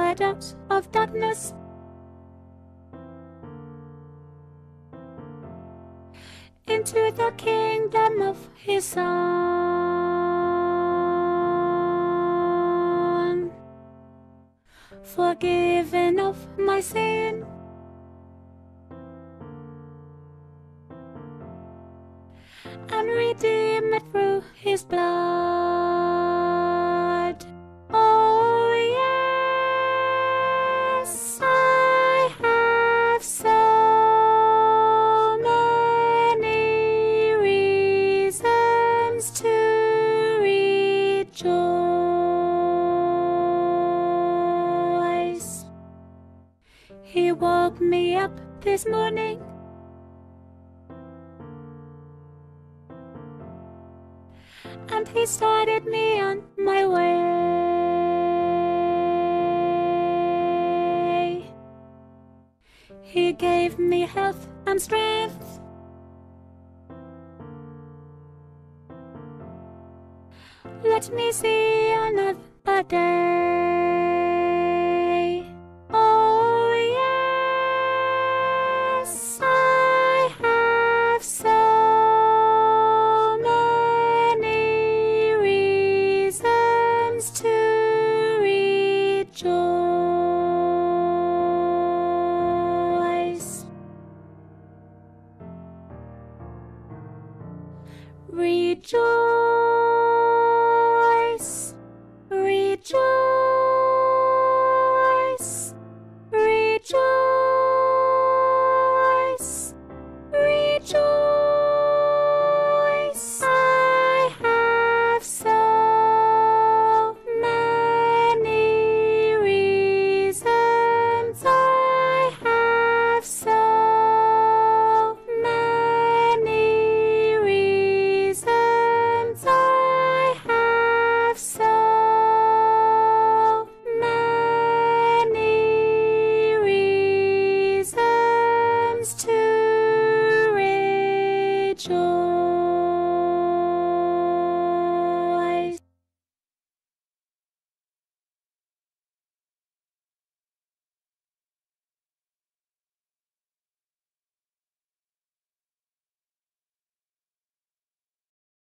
led out of darkness into the kingdom of his Son. Forgiven of my sin, and redeemed through his blood. Oh yes, I have so many reasons to rejoice. He woke me up this morning and he started me on my way. He gave me health and strength, let me see another day.